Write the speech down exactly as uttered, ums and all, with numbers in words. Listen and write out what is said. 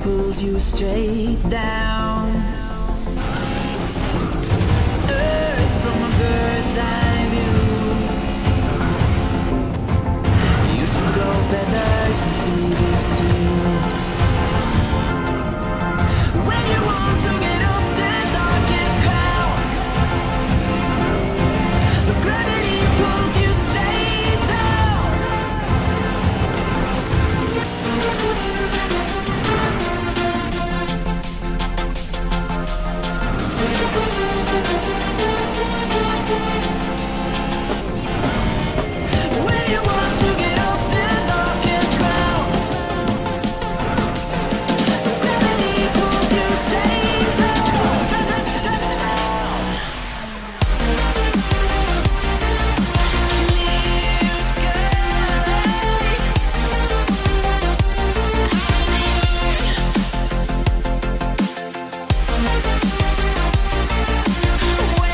pulls you straight down. Earth from a bird's eye view. You should grow feathers and see this too.